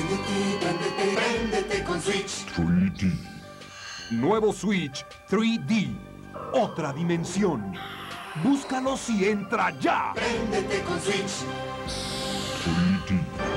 Préndete con Switch. 3D. Nuevo Switch 3D. Otra dimensión. Búscalo y entra ya. Préndete con Switch. 3D.